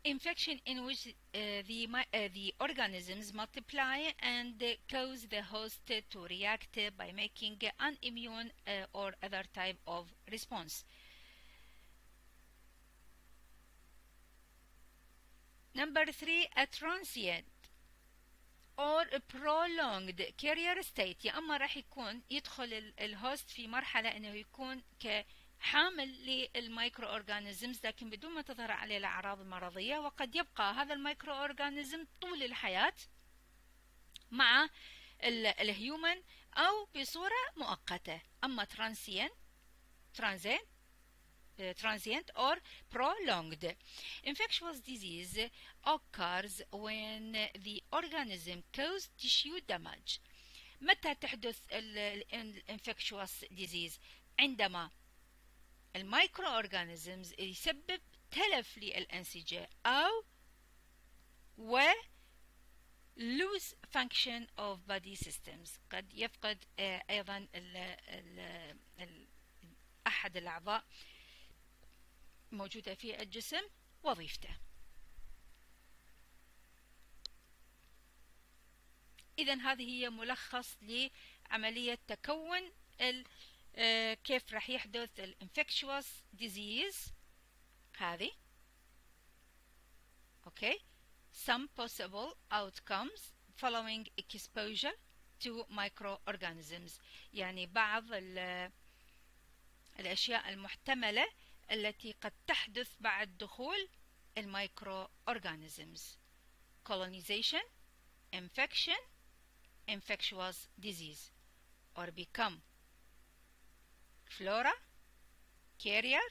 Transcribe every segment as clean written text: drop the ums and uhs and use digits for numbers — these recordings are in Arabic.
infection in which the organisms multiply and cause the host to react by making an immune or other type of response. Number 3, a transient or a prolonged carrier state. يا اما راح يكون يدخل الهوست في مرحله انه يكون كحامل للمايكرو اورجانيزمز لكن بدون ما تظهر عليه الاعراض المرضيه، وقد يبقى هذا المايكرو اورجانيزم طول الحياه مع الهيومن او بصوره مؤقته. اما transient or prolonged. Infectious disease occurs when the organism causes tissue damage. متى تحدث infectious disease؟ عندما المايكرو اورجانيزمز يسبب تلف للأنسجة أو lose function of body systems. قد يفقد أيضا أحد الأعضاء موجودة في الجسم وظيفته. إذن هذه هي ملخص لعملية تكون كيف راح يحدث الانفكشوس ديزيز هذه. Okay. Some possible outcomes following exposure to microorganisms. يعني بعض الأشياء المحتملة التي قد تحدث بعد دخول المايكرو أورجانيزمز: colonization, infection, infectious disease, or become flora, carrier,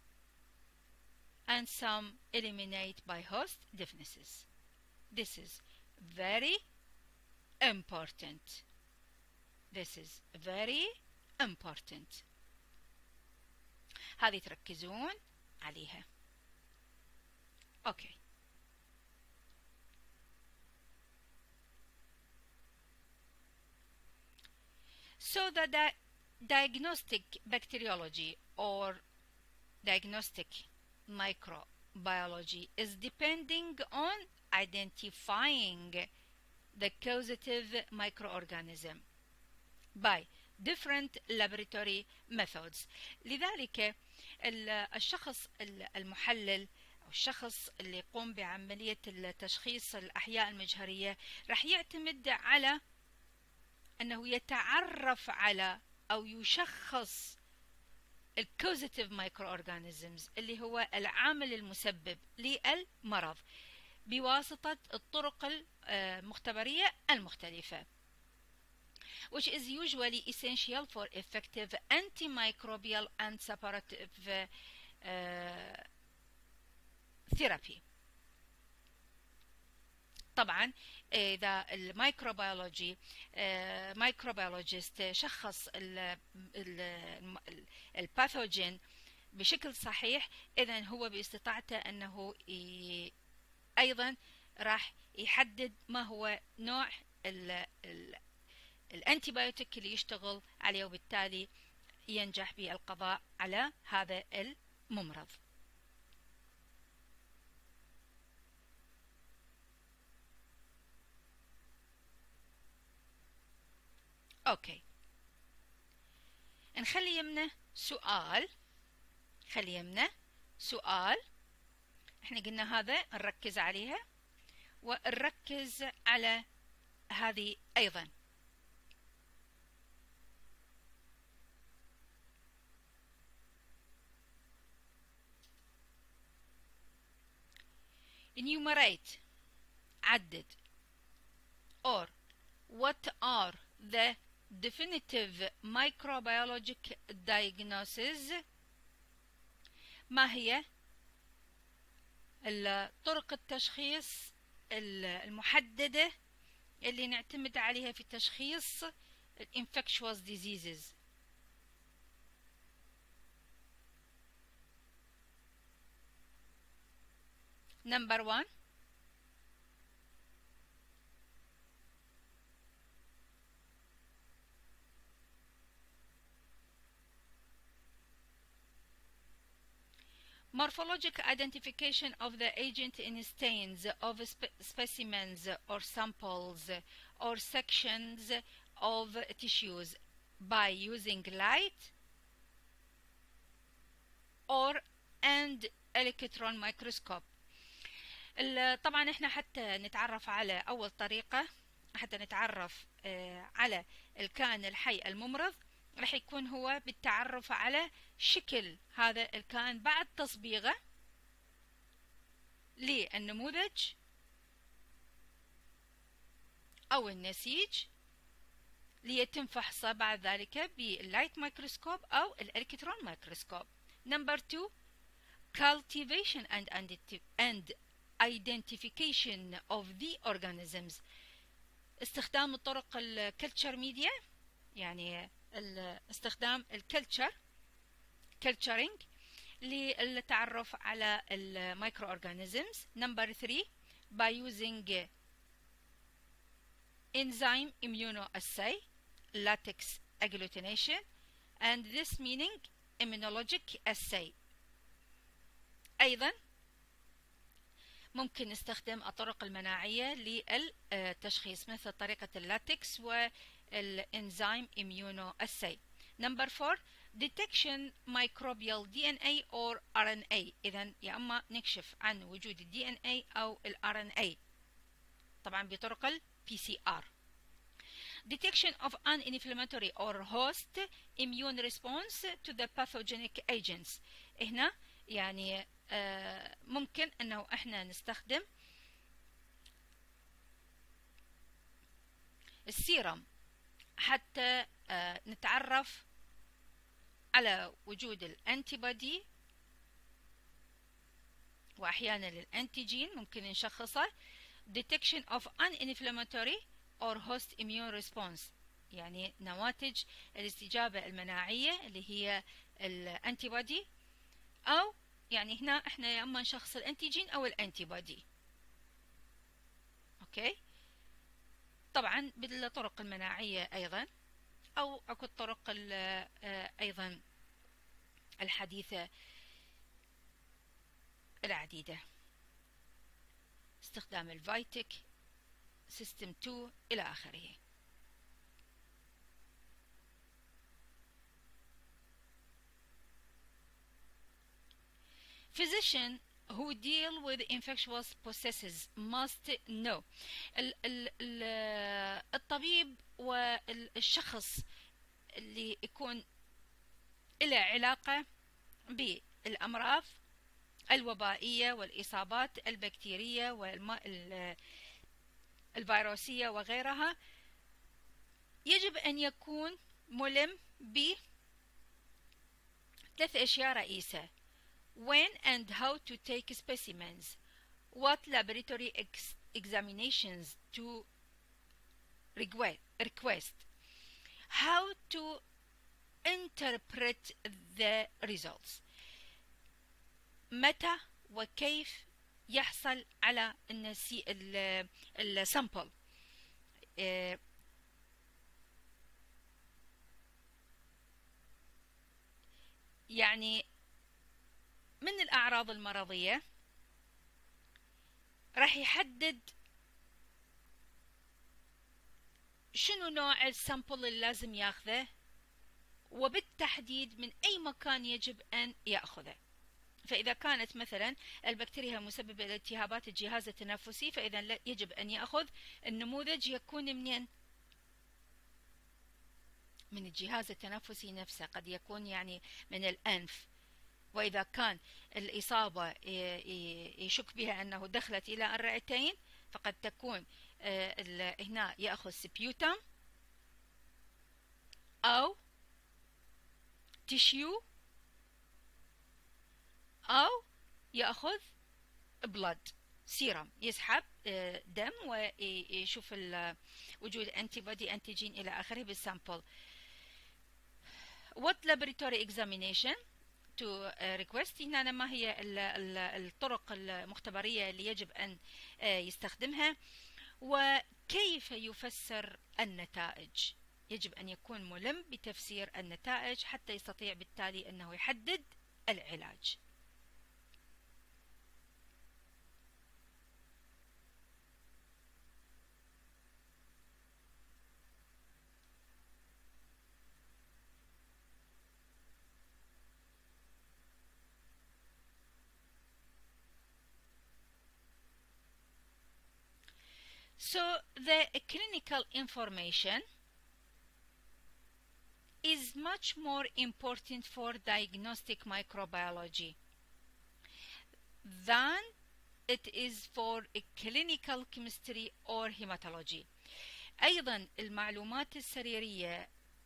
and some eliminate by host deafnesses. This is very important. This is very important. هذه تركزون عليها. Okay. So the diagnostic bacteriology or diagnostic microbiology is depending on identifying the causative microorganism by different laboratory methods. لذلك الشخص المحلل أو الشخص اللي يقوم بعملية التشخيص الأحياء المجهرية راح يعتمد على أنه يتعرف على أو يشخص الكوزيتيف مايكرو أورجانيزمز اللي هو العامل المسبب للمرض بواسطة الطرق المختبرية المختلفة، which is usually essential for effective antimicrobial and separative therapy. طبعا إذا الميكروبيولوجيست شخص الباثوجين بشكل صحيح، إذن هو باستطاعته أنه أيضا راح يحدد ما هو نوع الأنتيبيوتيك اللي يشتغل عليه، وبالتالي ينجح بالقضاء على هذا الممرض. اوكي، نخلي يمنا سؤال. احنا قلنا هذا نركز عليها ونركز على هذه ايضا. enumerate عدد or what are the definitive microbiologic diagnosis. ما هي طرق التشخيص المحددة اللي نعتمد عليها في تشخيص infectious diseases. Number 1, Morphological identification of the agent in stains of specimens or samples or sections of tissues by using light or and electron microscope. طبعا احنا حتى نتعرف على أول طريقة، حتى نتعرف على الكائن الحي الممرض، رح يكون هو بالتعرف على شكل هذا الكائن بعد تصبيغه للنموذج أو النسيج، ليتم فحصه بعد ذلك باللايت مايكروسكوب أو الإلكترون مايكروسكوب. Number 2 cultivation and identification of the organisms. استخدام الطرق الكلتشر ميديا، يعني استخدام الكلتشر culturing للتعرف على المايكرو اورجانيزمز. Number 3 by using enzyme immunoassay, latex agglutination, and this meaning immunologic assay. أيضا ممكن نستخدم الطرق المناعية للتشخيص مثل طريقة اللاتكس والإنزيم immunoassay. Number 4 detection microbial DNA or RNA. إذن يا أما نكشف عن وجود ال DNA أو ال RNA طبعا بطرق ال PCR. Detection of an inflammatory or host immune response to the pathogenic agents. هنا يعني ممكن أنه إحنا نستخدم السيرم حتى نتعرف على وجود الانتيبودي وأحيانا الانتيجين ممكن نشخصه. Detection of an inflammatory or host immune response، يعني نواتج الاستجابة المناعية اللي هي الانتيبودي، أو يعني هنا احنا يا اما نشخص الانتيجين او الانتيبودي. اوكي، طبعا بالطرق المناعية ايضا، او اكو الطرق ايضا الحديثة العديدة، استخدام الفايتك سيستم 2 الى اخره. Physician who deal with infectious processes must know. الطبيب والشخص اللي يكون له علاقة بالأمراض الوبائية والإصابات البكتيرية والفيروسية وغيرها يجب أن يكون ملم بثلاث أشياء رئيسة: when and how to take specimens, what laboratory examinations to request, how to interpret the results. متى وكيف يحصل على السامبل، يعني من الأعراض المرضية راح يحدد شنو نوع السامبل اللي لازم ياخذه، وبالتحديد من أي مكان يجب أن يأخذه. فإذا كانت مثلا البكتيريا مسببة لالتهابات الجهاز التنفسي، فإذا يجب أن يأخذ النموذج يكون منين؟ من الجهاز التنفسي نفسه، قد يكون يعني من الأنف. وإذا كان الإصابة يشك بها أنه دخلت إلى الرئتين، فقد تكون هنا يأخذ سبيوتم أو تيشيو أو يأخذ بلد سيرم، يسحب دم ويشوف وجود انتيبودي انتيجين إلى آخره بالسامبل. What laboratory examination to request؟ هنا ما هي الطرق المختبرية اللي يجب أن يستخدمها، وكيف يفسر النتائج. يجب أن يكون ملم بتفسير النتائج حتى يستطيع بالتالي أنه يحدد العلاج. So the clinical information is much more important for diagnostic microbiology than it is for clinical chemistry or hematology. أيضا المعلومات السريرية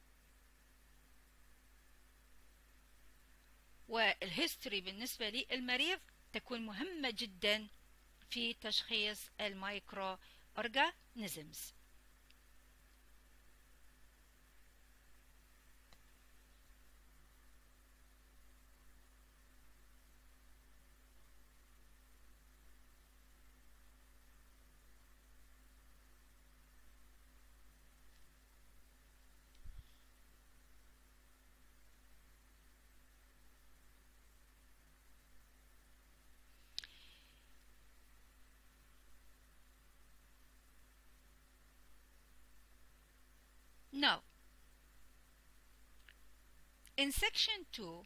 والهيستوري بالنسبة للمريض تكون مهمة جدا في تشخيص المايكرو أورجانيزمز. Now, in section 2,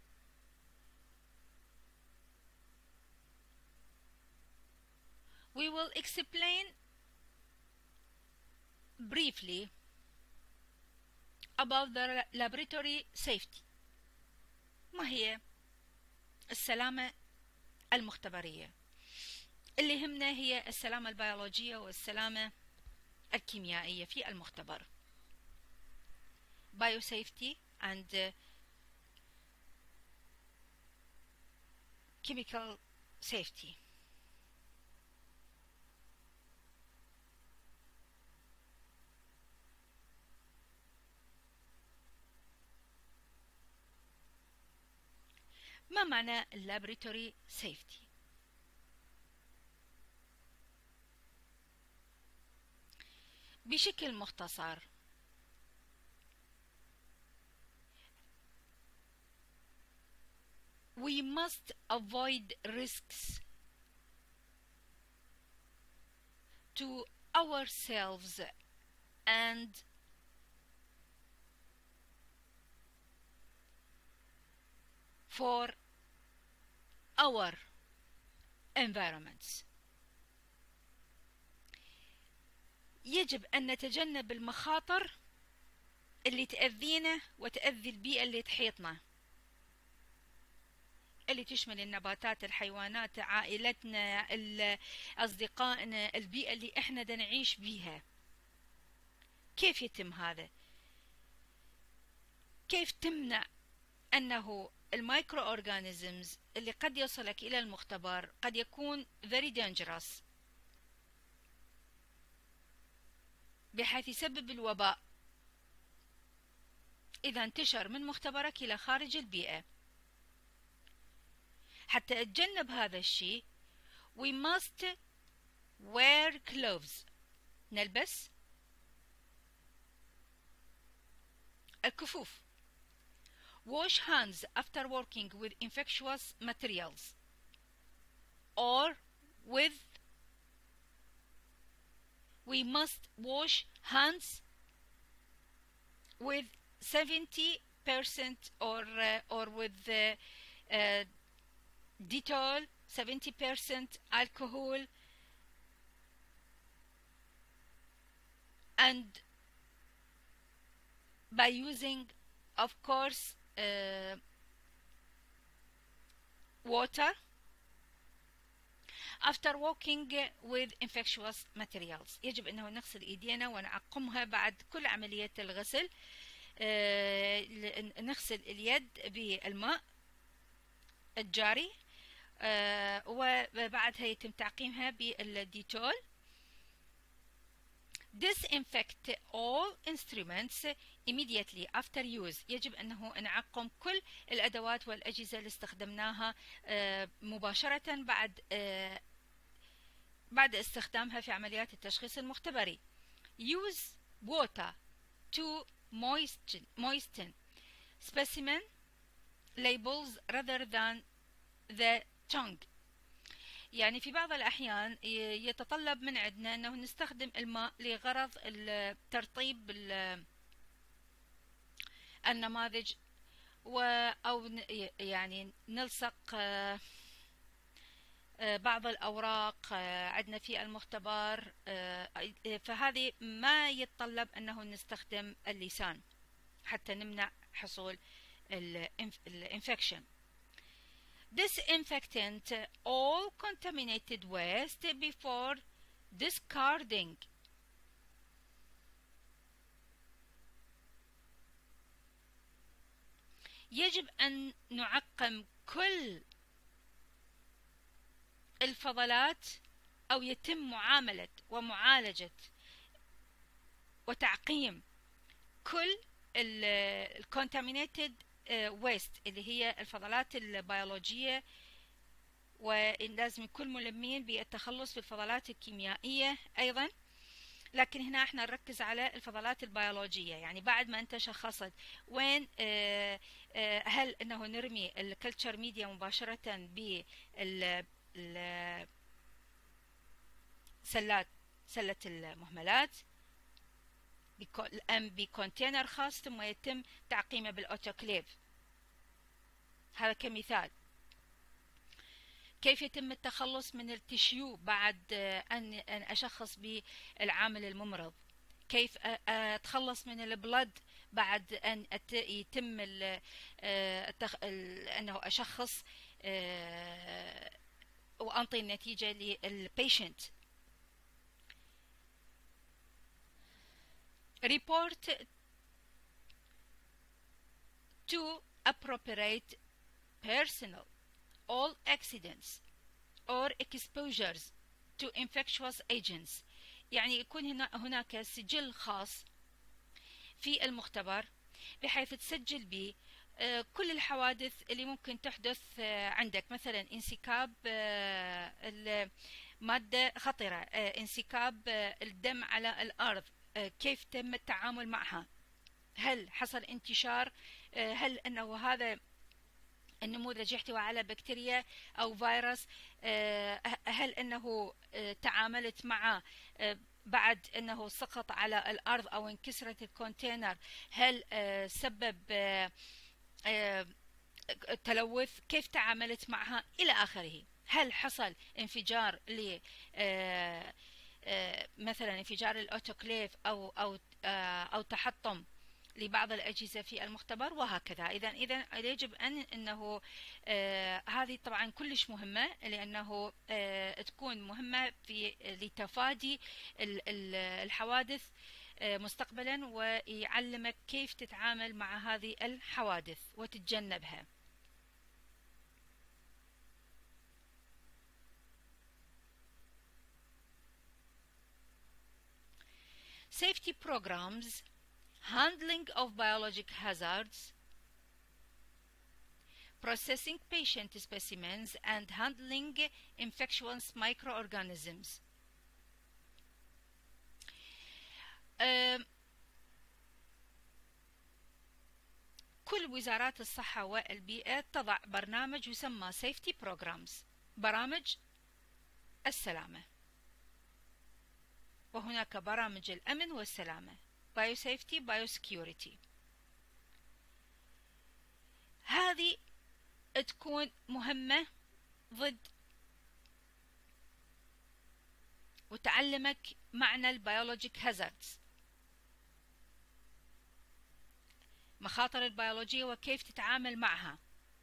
we will explain briefly about the laboratory safety. ما هي السلامة المختبرية؟ اللي يهمنا هي السلامة البيولوجية والسلامة الكيميائية في المختبر. Biosafety and chemical safety. ما معنى laboratory safety؟ بشكل مختصر we must avoid risks to ourselves and for our environments. يجب أن نتجنب المخاطر اللي تأذينا وتأذي البيئة اللي تحيطنا، اللي تشمل النباتات، الحيوانات، عائلتنا، أصدقائنا، البيئة اللي احنا دا نعيش بيها. كيف يتم هذا؟ كيف تمنع أنه المايكرو أورغانيزمز اللي قد يصلك إلى المختبر قد يكون very dangerous بحيث يسبب الوباء إذا انتشر من مختبرك إلى خارج البيئة. حتى أتجنب هذا الشيء we must wear gloves، نلبس الكفوف. wash hands after working with infectious materials or we must wash hands with 70% or with Dettol, 70% alcohol, and by using, of course, water after working with infectious materials. يجب أنه نغسل إيدينا ونعقمها بعد كل عملية الغسل. نغسل اليد بالماء الجاري وبعدها يتم تعقيمها بالديتول. Disinfect all instruments immediately after use. يجب أنه نعقم كل الأدوات والأجهزة اللي استخدمناها مباشرة بعد استخدامها في عمليات التشخيص المختبري. Use water to moisten specimen labels rather than the tongue. يعني في بعض الأحيان يتطلب من عندنا أنه نستخدم الماء لغرض ترطيب النماذج أو يعني نلصق بعض الأوراق عندنا في المختبر، فهذه ما يتطلب أنه نستخدم اللسان حتى نمنع حصول الانفكشن. Disinfectant all contaminated waste before discarding. يجب أن نعقم كل الفضلات، أو يتم معاملة ومعالجة وتعقيم كل الcontaminated waste اللي هي الفضلات البيولوجية، ولازم يكون ملمين بالتخلص بالفضلات الكيميائية أيضا. لكن هنا احنا نركز على الفضلات البيولوجية، يعني بعد ما انت شخصت وين هل انه نرمي الكلتشر ميديا مباشرة سلة المهملات ام بكونتينر خاص ثم يتم تعقيمه بالاوتوكليف. هذا كمثال. كيف يتم التخلص من التشيو بعد أن أشخص بالعامل الممرض؟ كيف أتخلص من البلد بعد أن يتم أنه أشخص وأنطي النتيجة للبيشنت؟ report to appropriate personnel all accidents or exposures to infectious agents. يعني يكون هناك سجل خاص في المختبر بحيث تسجل به كل الحوادث اللي ممكن تحدث عندك، مثلا انسكاب مادة خطرة، انسكاب الدم على الأرض، كيف تم التعامل معها، هل حصل انتشار، هل أنه هذا النموذج يحتوي على بكتيريا أو فيروس، هل أنه تعاملت معه بعد أنه سقط على الأرض أو انكسرت الكونتينر، هل سبب تلوث، كيف تعاملت معها إلى آخره. هل حصل انفجار ل مثلا انفجار الأوتوكليف أو تحطم لبعض الأجهزة في المختبر وهكذا. إذا يجب أنه هذه طبعا كلش مهمة، لأنه تكون مهمة في لتفادي الحوادث مستقبلا، ويعلمك كيف تتعامل مع هذه الحوادث وتتجنبها. Safety programs, handling of biologic hazards, processing patient specimens, and handling infectious microorganisms. كل وزارات الصحة والبيئة تضع برنامج يسمى Safety Programs، برامج السلامة، وهناك برامج الأمن والسلامة Biosafety Biosecurity. هذه تكون مهمة ضد وتعلمك معنى البيولوجيك هازاردز، مخاطر البيولوجية وكيف تتعامل معها،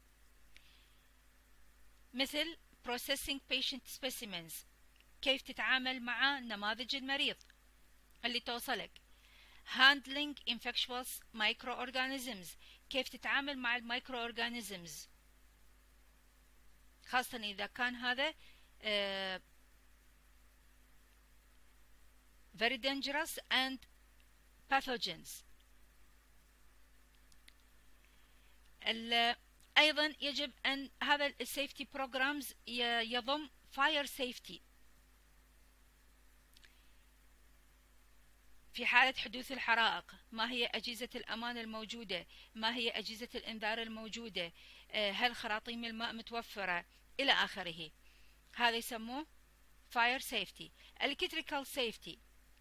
مثل processing patient specimens، كيف تتعامل مع نماذج المريض اللي توصلك، handling infectious microorganisms، كيف تتعامل مع المايكروأورجانيزمز، خاصة إذا كان هذا very dangerous and pathogens. أيضا يجب أن هذا السيفتي بروجرامز يضم فاير سيفتي في حالة حدوث الحرائق، ما هي أجهزة الأمان الموجودة، ما هي أجهزة الإنذار الموجودة، هل خراطيم الماء متوفرة إلى آخره. هذا يسموه فاير سيفتي. electrical safety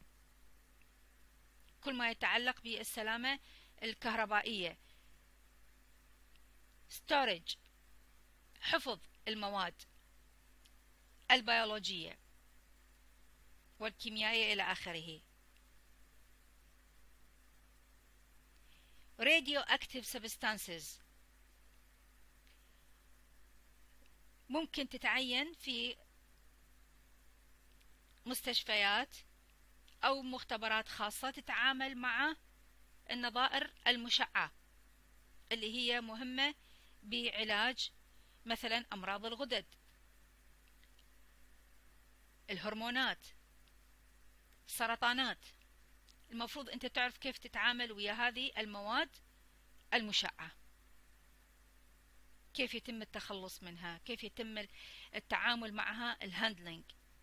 كل ما يتعلق بالسلامة الكهربائية. storage حفظ المواد. البيولوجية والكيميائية إلى آخره. radioactive substances ممكن تتعين في مستشفيات أو مختبرات خاصة تتعامل مع النظائر المشعة اللي هي مهمة بعلاج مثلا أمراض الغدد، الهرمونات، السرطانات. المفروض أنت تعرف كيف تتعامل ويا هذه المواد المشعة، كيف يتم التخلص منها، كيف يتم التعامل معها، الهاندلينج.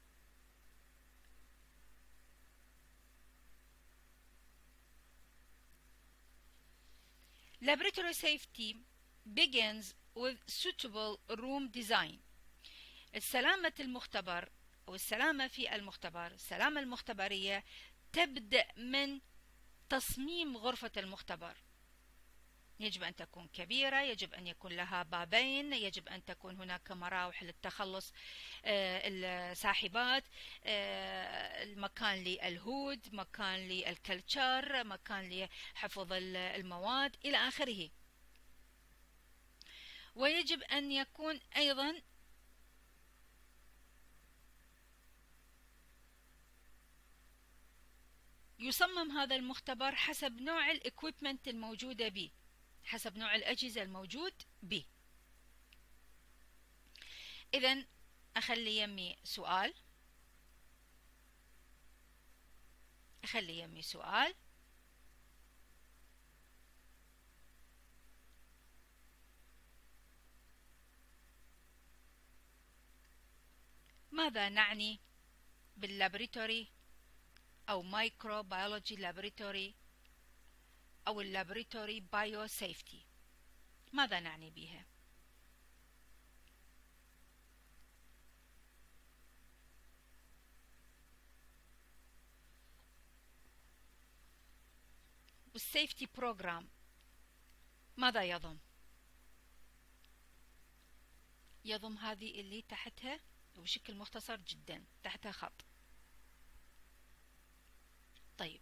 Laboratory safety begins with suitable room design. السلامة المختبر أو السلامة في المختبر، السلامة المختبرية تبدأ من تصميم غرفة المختبر. يجب أن تكون كبيرة، يجب أن يكون لها بابين، يجب أن تكون هناك مراوح للتخلص الساحبات، المكان للهود، مكان للكلتشر، مكان لحفظ المواد إلى آخره. ويجب أن يكون أيضا يصمم هذا المختبر حسب نوع الإكويبمنت الموجودة به، حسب نوع الأجهزة الموجود به. إذن أخلي يمي سؤال، ماذا نعني باللابريتوري أو مايكروبيولوجي لابريتوري أو اللابريتوري بايو سيفتي؟ ماذا نعني بها؟ والسيفتي بروجرام ماذا يضم؟ يضم هذه اللي تحتها بشكل مختصر جدا، تحتها خط. طيب،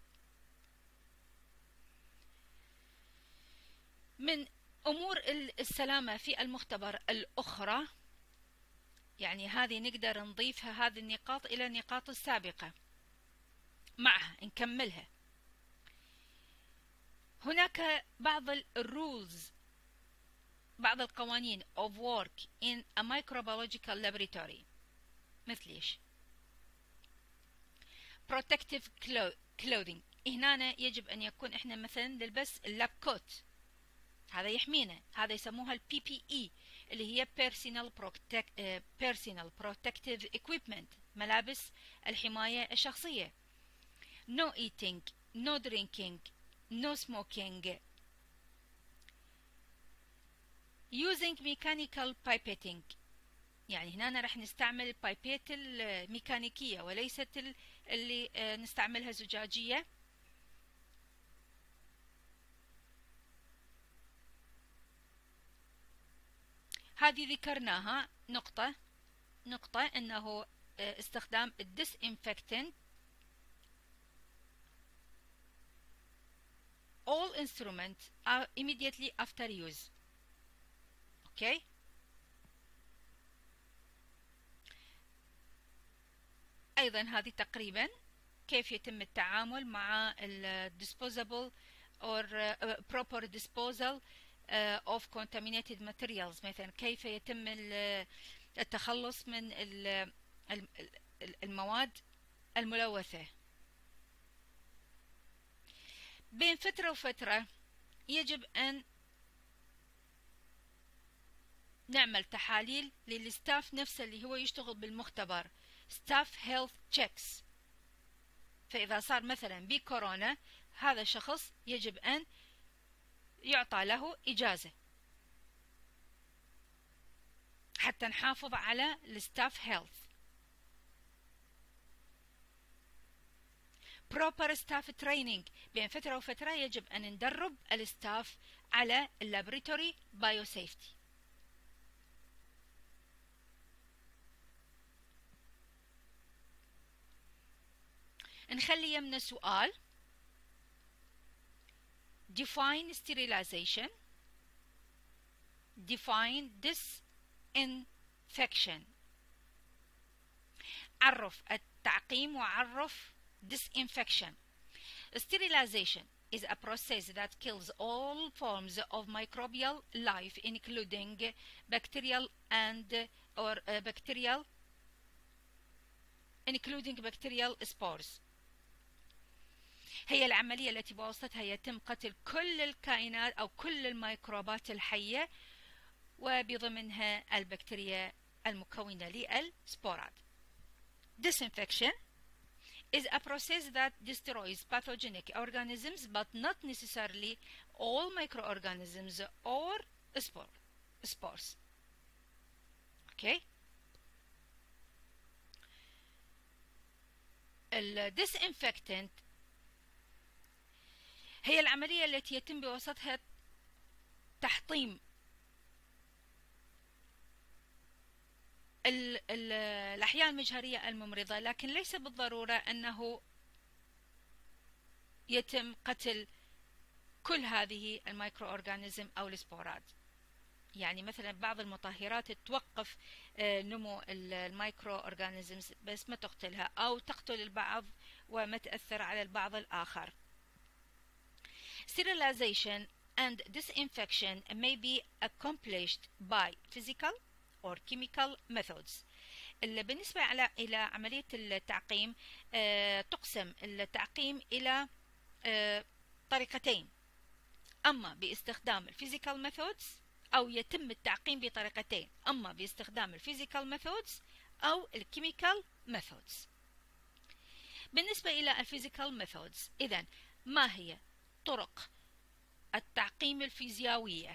من أمور السلامة في المختبر الأخرى، يعني هذه نقدر نضيفها هذه النقاط إلى النقاط السابقة معها نكملها. هناك بعض الرولز، بعض القوانين of work in a microbiological laboratory. مثل إيش؟ protective clothing. هنا يجب أن يكون إحنا مثلا نلبس اللاب كوت، هذا يحمينا، هذا يسموها البي بي اي اللي هي personal protective equipment، ملابس الحماية الشخصية. no eating, no drinking, no smoking. using mechanical pipetting، يعني هنا راح نستعمل البايبيت الميكانيكية وليست اللي نستعملها زجاجية. هذه ذكرناها نقطة أنه استخدام الديسإنفكتنت. all instruments are immediately after use. okay. أيضا هذه تقريبا كيف يتم التعامل مع disposable or proper disposal of contaminated materials. مثلا كيف يتم التخلص من المواد الملوثة. بين فترة وفترة يجب أن نعمل تحاليل للستاف نفسه اللي هو يشتغل بالمختبر، staff health checks. فإذا صار مثلا بكورونا، هذا الشخص يجب أن يعطى له إجازة حتى نحافظ على الستاف هيلث. proper staff training. بين فترة وفترة يجب أن ندرب الستاف على اللابريتوري بايو سيفتي. نخلي يمنا سؤال define sterilization define disinfection. عرف التعقيم وعرف disinfection. Sterilization is a process that kills all forms of microbial life including bacterial spores. هي العملية التي بواسطتها يتم قتل كل الكائنات أو كل الميكروبات الحية وبضمنها البكتيريا المكونة للسبورات. Disinfection is a process that destroys pathogenic organisms but not necessarily all microorganisms or spores. Okay. الديسانفكتنت هي العملية التي يتم بواسطتها تحطيم الأحياء المجهرية الممرضة، لكن ليس بالضرورة أنه يتم قتل كل هذه الميكرو أورغانيزم أو السبورات. يعني مثلا بعض المطهرات توقف نمو الميكرو أورغانيزمز بس ما تقتلها، أو تقتل البعض وما تأثر على البعض الآخر. Sterilization and disinfection may be accomplished by physical or chemical methods. بالنسبة إلى عملية التعقيم تقسم التعقيم إلى طريقتين، أما باستخدام الفيزيكال ميثودز أو يتم التعقيم بطريقتين، أما باستخدام الفيزيكال ميثودز أو الكيميكال ميثودز. بالنسبة إلى الفيزيكال ميثودز، إذن ما هي طرق التعقيم الفيزيائية؟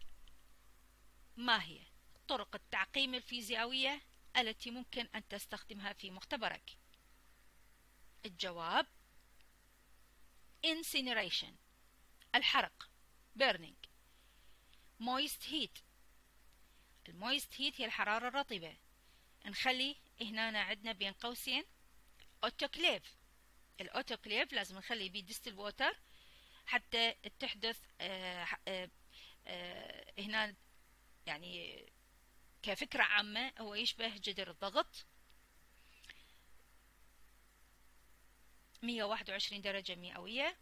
ما هي طرق التعقيم الفيزيائية التي ممكن أن تستخدمها في مختبرك؟ الجواب incineration الحرق burning. moist heat المويست هيت هي الحرارة الرطبة. نخلي هنا عندنا بين قوسين اوتوكليف. الاوتوكليف لازم نخلي بيه ديستل ووتر حتى تحدث هنا يعني كفكرة عامة هو يشبه جدر الضغط. 121 درجة مئوية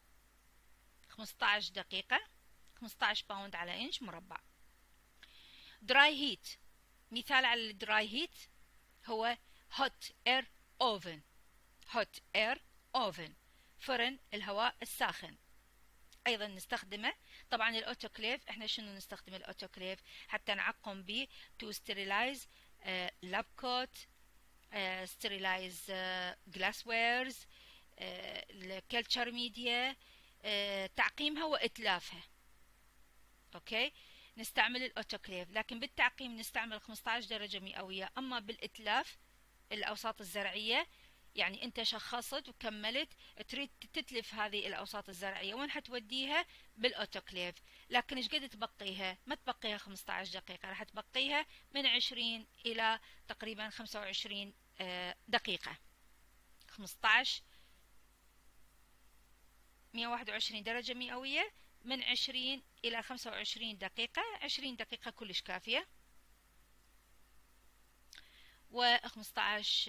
15 دقيقة 15 باوند على إنش مربع. دراي هيت مثال على الدراي هيت هو hot air oven. hot air oven فرن الهواء الساخن أيضا نستخدمه. طبعا الأوتوكليف احنا شنو نستخدم الأوتوكليف حتى نعقم به to sterilize lab coat sterilize glasswares culture media تعقيمها وإتلافها. أوكي نستعمل الأوتوكليف، لكن بالتعقيم نستعمل 15 درجة مئوية. أما بالإتلاف الأوساط الزرعية يعني أنت شخصت وكملت تريد تتلف هذه الأوساط الزرعية، وين حتوديها؟ بالأوتوكليف. لكن إيش قد تبقيها؟ ما تبقيها 15 دقيقة، راح تبقيها من 20 إلى تقريبا 25 دقيقة. 15 121 درجة مئوية من 20 إلى 25 دقيقة. 20 دقيقة كلش كافية، و15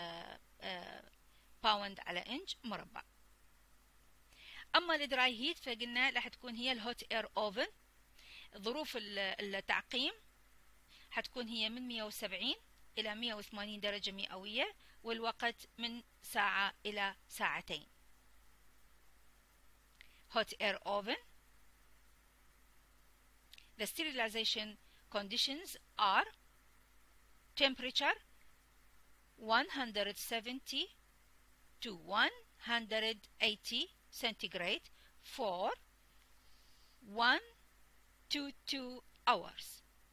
باوند على إنش مربع. أما الدراي هيت فقلنا راح تكون هي الهوت اير اوفن. ظروف التعقيم حتكون هي من 170 إلى 180 درجة مئوية، والوقت من ساعة إلى ساعتين. hot air oven. The sterilization conditions are temperature 170 to 180 centigrade for 1 to 2 hours.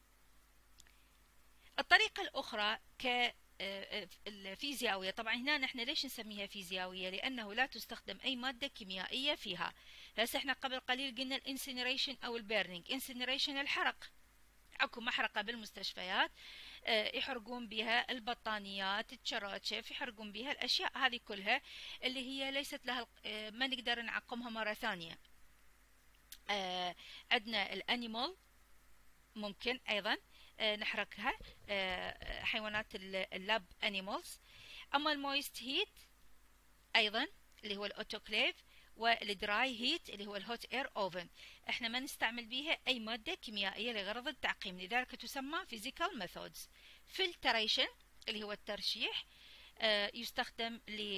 الطريقة الأخرى الفيزيائية، طبعا هنا نحن ليش نسميها فيزيائية؟ لأنه لا تستخدم أي مادة كيميائية فيها. هسه احنا قبل قليل قلنا الانسينريشن أو البيرنينج. انسينريشن الحرق، اكو محرقة بالمستشفيات يحرقون بها البطانيات، الشراشف، يحرقون بها الأشياء هذه كلها اللي هي ليست لها ما نقدر نعقمها مرة ثانية. عندنا الأنيمال ممكن أيضا نحرقها، حيوانات اللاب أنيمالز. أما المويست هيت أيضا اللي هو الأوتوكليف، والدراي هيت اللي هو الهوت اير اوفن، احنا ما نستعمل بيها اي ماده كيميائيه لغرض التعقيم، لذلك تسمى physical methods. filtration اللي هو الترشيح، يستخدم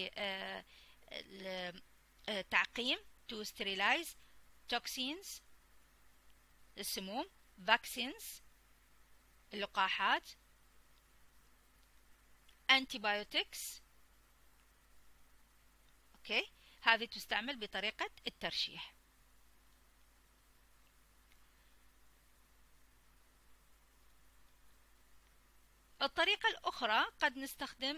لتعقيم to sterilize toxins السموم، vaccines اللقاحات، antibiotics. اوكي، هذه تستعمل بطريقة الترشيح. الطريقة الأخرى قد نستخدم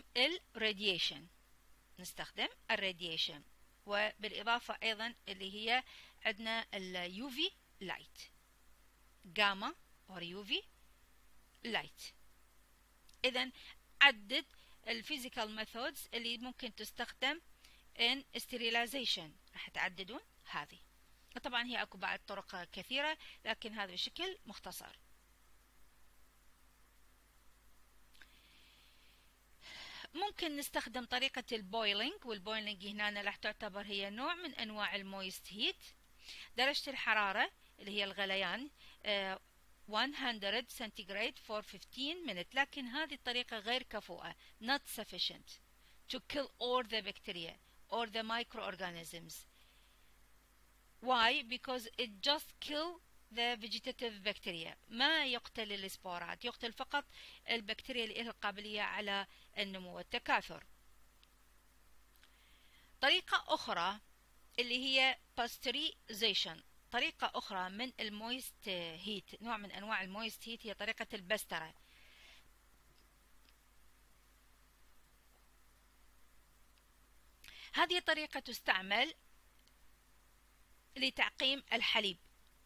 الراديشن، وبالإضافة أيضا اللي هي عندنا اليوفي لايت، جاما أو يوفي لايت. إذن عدد الفيزيكال ميثودز اللي ممكن تستخدم in sterilization، راح تعددون هذه. طبعا هي اكو بعد طرق كثيرة، لكن هذا بشكل مختصر. ممكن نستخدم طريقة البويلينج، والبويلينج هنا راح تعتبر هي نوع من انواع المويست هيت. درجة الحرارة اللي هي الغليان 100 سنتيغراد for 15 minutes، لكن هذه الطريقة غير كفؤة، not sufficient to kill all the bacteria or the microorganisms. Why? Because it just kill the vegetative bacteria، ما يقتل السبورات، يقتل فقط البكتيريا اللي لها القابلية على النمو والتكاثر. طريقة أخرى اللي هي pasteurization، طريقة أخرى من المويست هيت، نوع من أنواع المويست هيت، هي طريقة البسترة. هذه الطريقة تستعمل لتعقيم الحليب.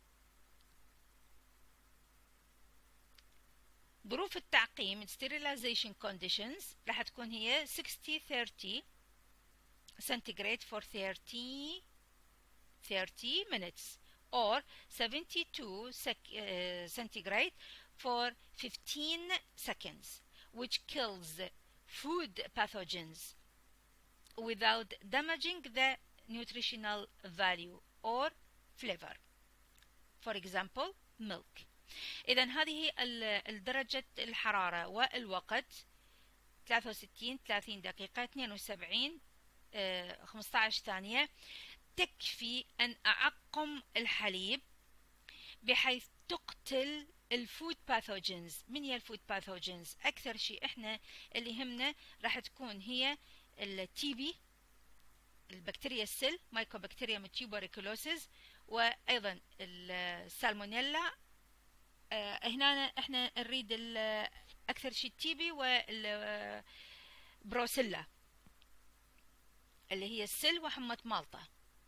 ظروف التعقيم sterilization conditions راح تكون هي 60-30 centigrade for 30 minutes or 72 centigrade for 15 seconds, which kills food pathogens without damaging the nutritional value or flavor. For example, milk. إذا هذه درجة الحرارة والوقت 63 30 دقيقة 72 15 ثانية، تكفي أن أعقم الحليب بحيث تقتل الفود باثوجينز. من هي الفود باثوجينز؟ أكثر شيء إحنا اللي يهمنا راح تكون هي التي بي، البكتيريا السل، مايكوبكتيريا تيوبركلوسيس، وأيضا السالمونيلا. هنا احنا نريد اكثر شيء التي بي والبروسيلا اللي هي السل وحمى مالطا،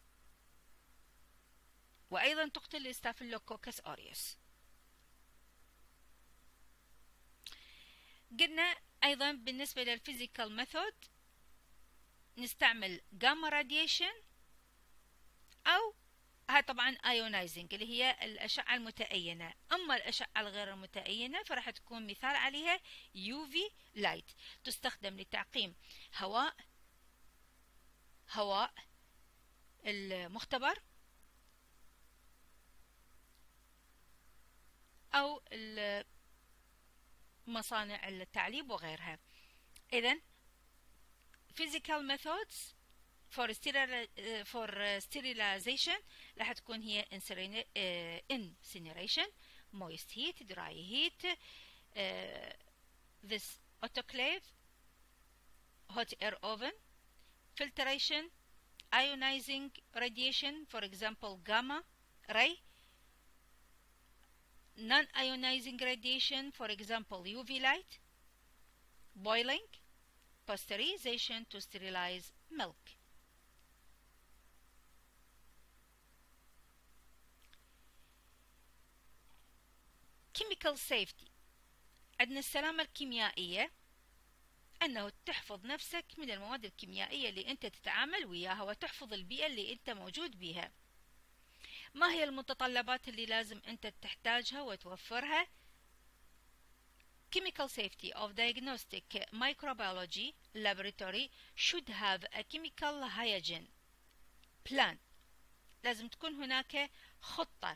وايضا تقتل ستافيلوكوكس اوريوس. قلنا ايضا بالنسبه للفيزيكال ميثود نستعمل جاما راديشن، او هاي طبعا ايونايزنج اللي هي الاشعه المتأينه. اما الاشعه الغير المتأينه فراح تكون مثال عليها يوفي لايت، تستخدم لتعقيم هواء المختبر او مصانع التعليب وغيرها. اذا physical methods for sterilization راح تكون هي incineration, moist heat, dry heat, this autoclave, hot air oven, filtration, ionizing radiation, for example gamma ray, non-ionizing radiation, for example UV light, boiling, pasteurization to sterilize milk. Chemical safety. عندنا السلامة الكيميائية، أنه تحفظ نفسك من المواد الكيميائية اللي أنت تتعامل وياها، وتحفظ البيئة اللي أنت موجود بيها. ما هي المتطلبات اللي لازم أنت تحتاجها وتوفرها؟ Chemical safety of diagnostic microbiology laboratory should have a chemical hygiene plan. لازم تكون هناك خطة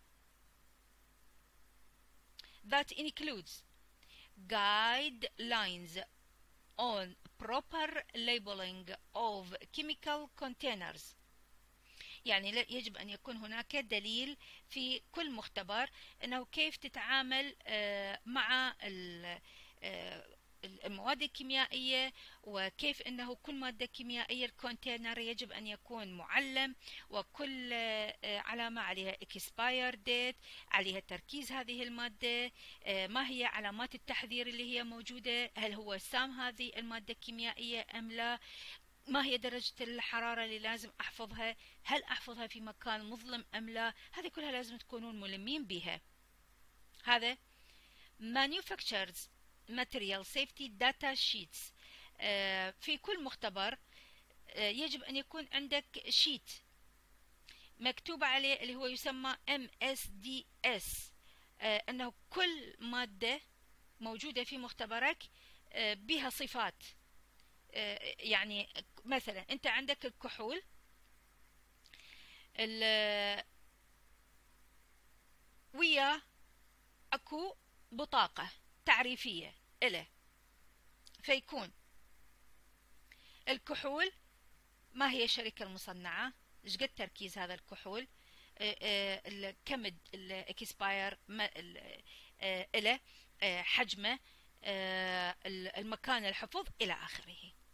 that includes guidelines on proper labeling of chemical containers. يعني يجب أن يكون هناك دليل في كل مختبر أنه كيف تتعامل مع المواد الكيميائية، وكيف أنه كل مادة كيميائية الكونتينر يجب أن يكون معلم، وكل علامة عليها expired date، عليها تركيز هذه المادة، ما هي علامات التحذير اللي هي موجودة، هل هو سام هذه المادة الكيميائية أم لا، ما هي درجة الحرارة اللي لازم أحفظها، هل أحفظها في مكان مظلم أم لا. هذه كلها لازم تكونون ملمين بها. هذا manufacturers material safety data sheets. في كل مختبر يجب أن يكون عندك شيت مكتوب عليه اللي هو يسمى MSDS، أنه كل مادة موجودة في مختبرك بها صفات. يعني مثلا أنت عندك الكحول، ويا أكو بطاقة تعريفية إله، فيكون الكحول ما هي الشركة المصنعة، ايش قد تركيز هذا الكحول، الكمد الاكسباير إله، حجمه، المكان الحفظ إلى آخره.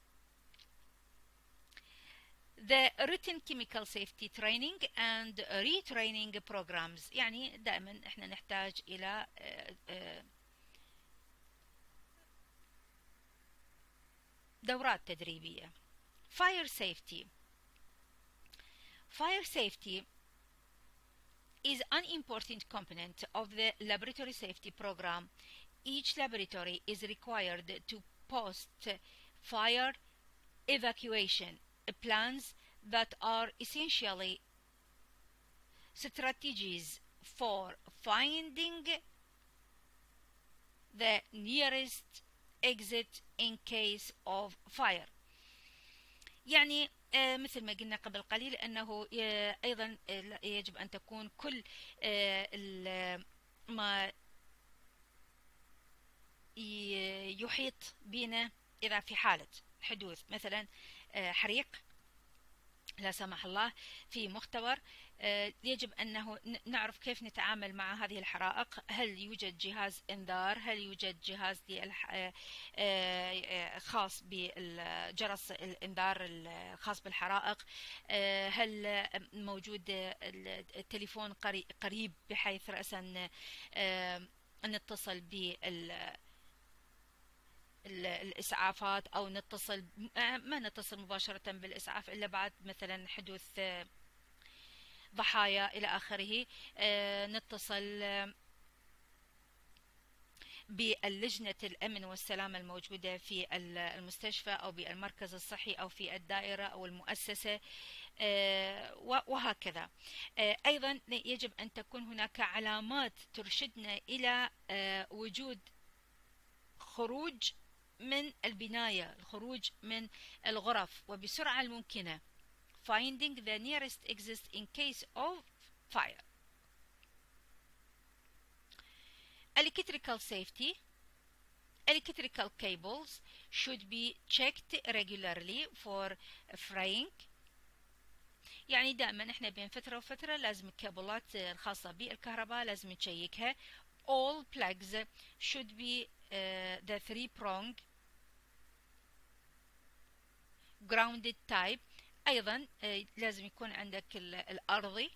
The written chemical safety training and retraining programs. يعني دائما احنا نحتاج إلى دورات تدريبية. Fire safety. Fire safety is an important component of the laboratory safety program. Each laboratory is required to post fire evacuation plans that are essentially strategies for finding the nearest exit in case of fire. يعني مثل ما قلنا قبل قليل أنه أيضا يجب أن تكون كل ما يحيط بنا إذا في حالة حدوث مثلا حريق لا سمح الله في مختبر، يجب أنه نعرف كيف نتعامل مع هذه الحرائق. هل يوجد جهاز إنذار، هل يوجد جهاز خاص بالجرس الإنذار الخاص بالحرائق، هل موجود التليفون قريب بحيث رأسا نتصل الإسعافات، أو نتصل ما نتصل مباشرة بالإسعاف إلا بعد مثلا حدوث ضحايا إلى آخره. نتصل باللجنة الأمن والسلامة الموجودة في المستشفى أو بالمركز الصحي أو في الدائرة أو المؤسسة، وهكذا. أيضا يجب أن تكون هناك علامات ترشدنا إلى وجود خروج من البناية، الخروج من الغرف وبسرعة الممكنة. Finding the nearest exit in case of fire. Electrical safety. Electrical cables should be checked regularly for fraying. يعني دائما احنا بين فترة وفترة لازم الكابلات الخاصة بالكهرباء لازم نشيكها. All plugs should be the 3-prong grounded type. أيضا لازم يكون عندك الأرضي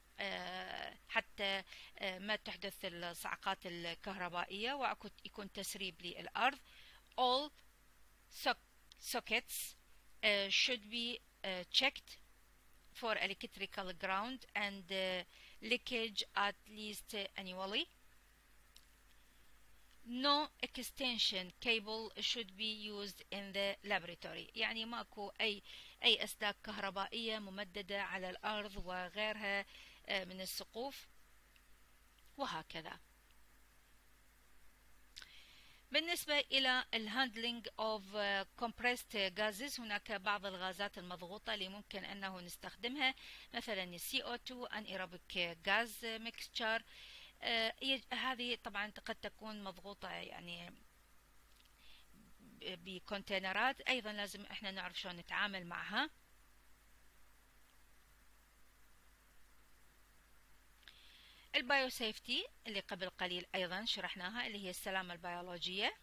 حتى ما تحدث الصعقات الكهربائية ويكون تسريب للأرض. All sockets should be checked for electrical ground and leakage at least annually. no extension cable should be used in the laboratory. يعني ماكو أي أسلاك كهربائية ممددة على الأرض وغيرها من السقوف وهكذا. بالنسبة إلى الهاندلينج of compressed gases، هناك بعض الغازات المضغوطة اللي ممكن أنه نستخدمها، مثلا ال CO2 anaerobic gas mixture. هذه طبعا قد تكون مضغوطة يعني بكونتينرات، أيضا لازم احنا نعرف شلون نتعامل معها. البايو سيفتي اللي قبل قليل أيضا شرحناها، اللي هي السلامة البيولوجية.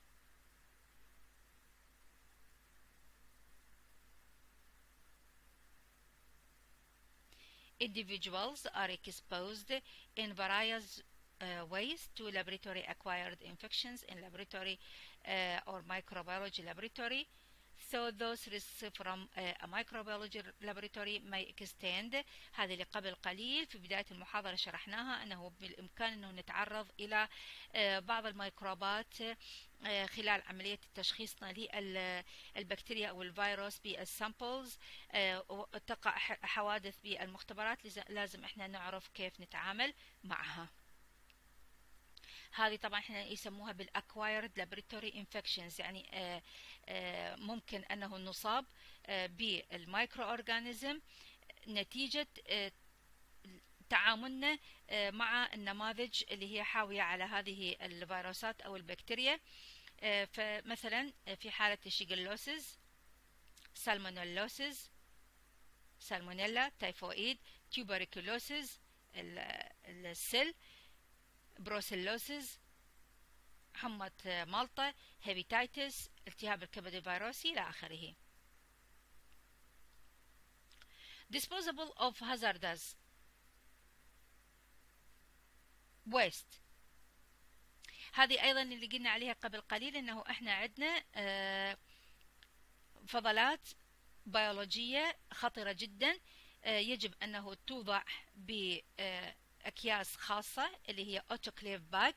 Individuals are exposed in various ways to laboratory acquired infections in laboratory or microbiology laboratory. So those risks from a microbiology laboratory may extend. هذه اللي قبل قليل في بداية المحاضرة شرحناها، أنه بالإمكان أنه نتعرض إلى بعض الميكروبات خلال عملية تشخيصنا للبكتيريا أو الفيروس بالسامبلز. تقع حوادث بالمختبرات، لازم احنا نعرف كيف نتعامل معها. هذه طبعا احنا يسموها بالاكوايرد لابوراتوري انفكشنز، يعني ممكن انه نصاب بالمايكرو اورجانيزم نتيجة تعاملنا مع النماذج اللي هي حاوية على هذه الفيروسات او البكتيريا. فمثلا في حالة الشيجلوسيس، سالمونيلوسيس، سالمونيلا، تايفويد، تيوبركلوسيس، السل، بروسيلوسيس، حمى مالطا، هيباتيتس، التهاب الكبد الفيروسي إلى آخره. disposable of hazardous waste، هذه أيضا اللي قلنا عليها قبل قليل، أنه إحنا عندنا فضلات بيولوجية خطرة جدا، يجب أنه توضع بأكياس خاصة اللي هي أوتوكليف باج،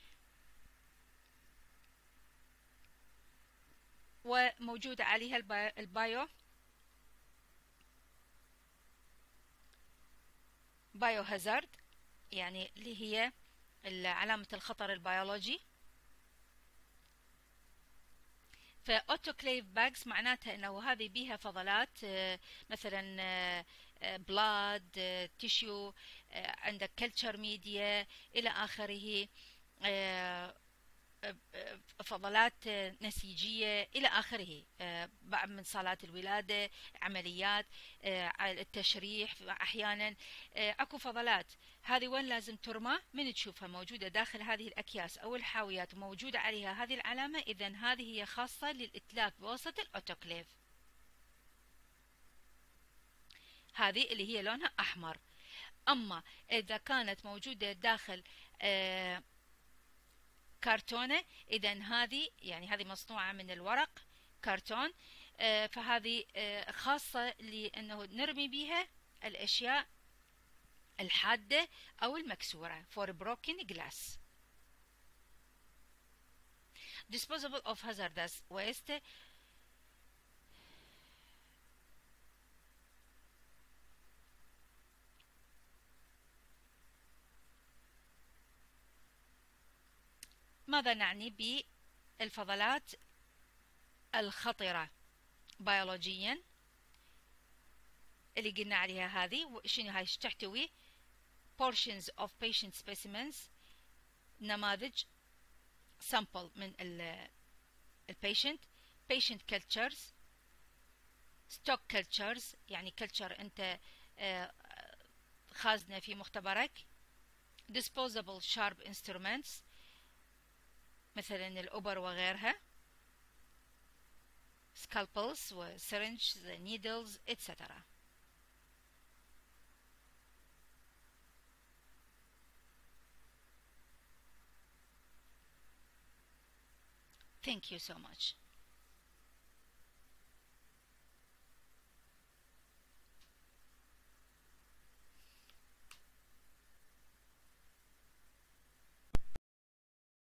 وموجود عليها بايو هازارد، يعني اللي هي علامة الخطر البيولوجي. فأوتوكليف باجز معناتها أنه هذه بيها فضلات، مثلا بلاد، تيشيو، عندك كلتشر ميديا إلى آخره، فضلات نسيجية إلى آخره، من صالات الولادة، عمليات التشريح، أحيانا أكو فضلات. هذه وين لازم ترمى؟ من تشوفها موجودة داخل هذه الأكياس أو الحاويات وموجودة عليها هذه العلامة، إذن هذه هي خاصة للإتلاف بواسطة الأوتوكليف. هذه اللي هي لونها أحمر. أما إذا كانت موجودة داخل كرتونة، إذن هذه يعني هذه مصنوعة من الورق كرتون، فهذه خاصة لأنه نرمي بها الأشياء الحادة أو المكسورة for broken glass. disposable of hazardous waste، ماذا نعني بالفضلات الخطرة بيولوجيا اللي قلنا عليها؟ هذه شنو هاي؟ تحتوي portions of patient specimens، نماذج sample من البيشنت، patient cultures، stock cultures يعني culture انت خازنه في مختبرك، disposable sharp instruments مثلا الأبر وغيرها، scalpels و syringes needles etc. Thank you so much.